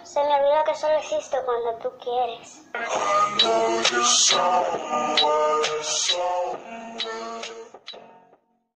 Se me olvidó que solo existo cuando tú quieres.